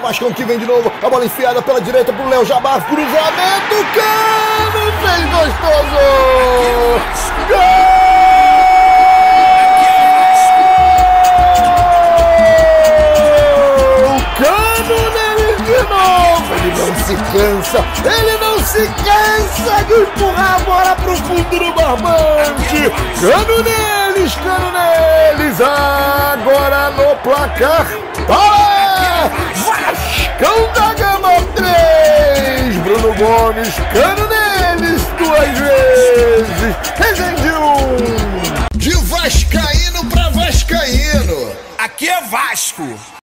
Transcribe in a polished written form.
Vascão que vem de novo, a bola enfiada pela direita pro Léo Jabá, cruzamento, Cano fez gostoso! Gol! Cano nele de novo, ele não se cansa de empurrar a bola pro fundo do barbante. Cano neles, agora no placar, Vascão da Gama 3, Bruno Gomes, Cano neles 2 vezes, Rezende 1. De vascaíno pra vascaíno, Aqui é Vasco.